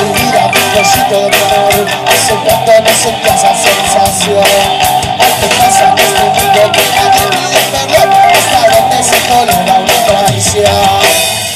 vivir a mi cosito de amor. Hace cuando no sentí esa sensación. Algo pasa en este mundo que nadie pide perdón. Hasta donde se tolera una traición.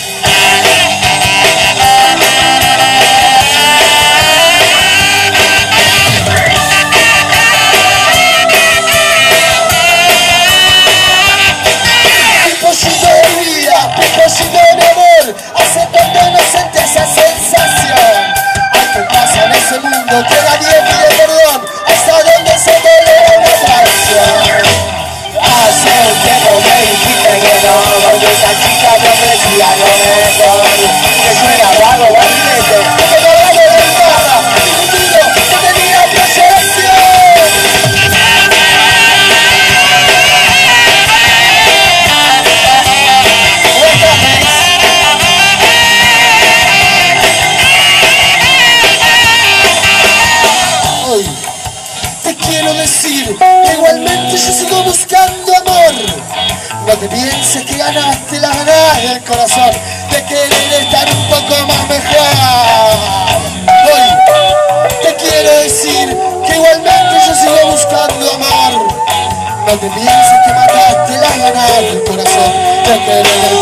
Que nadie pide perdón, hasta donde se tolera una traición. Hace un tiempo me dijiste que no, porque esa chica me ofrecía lo mejor. Que suena vago o ambiente, que no hago de nada, y digo que tenía presencia. Quiero decir que igualmente yo sigo buscando amor. No te pienses que ganaste las ganas del corazón de querer estar un poco más mejor. Hoy te quiero decir que igualmente yo sigo buscando amor. No te pienses que mataste las ganas del corazón de querer